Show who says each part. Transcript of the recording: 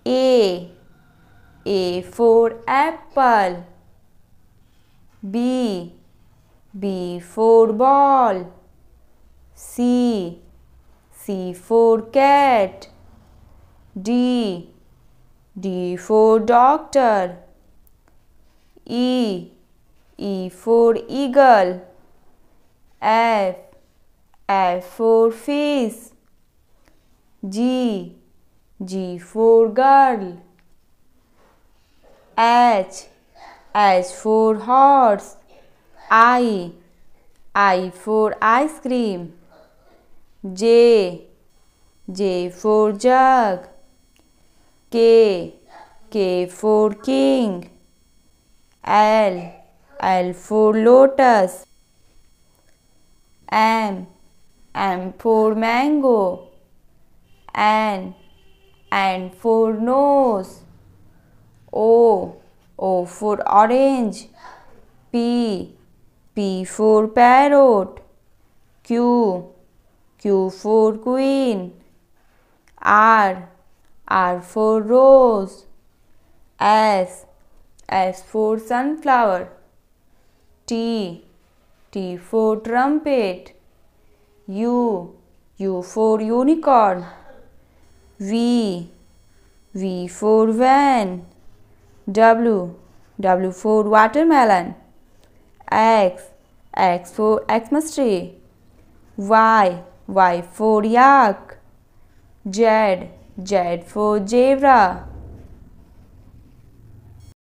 Speaker 1: A. A for apple. B. B for ball. C. C for cat. D. D for doctor. E. E for eagle. F. F for fish. G. G for girl. H. H for horse. I. I for ice cream. J. J for jug. K. K for king. L. L for lotus. M. M for mango. N. N for nose. O. O for orange. P. P for parrot. Q. Q for queen. R. R for rose. S. S for sunflower. T. T for trumpet. U. U for unicorn. V. V for van. W. W for watermelon. X. X for Xmas tree. Y. Y for yak. Z. Z for zebra.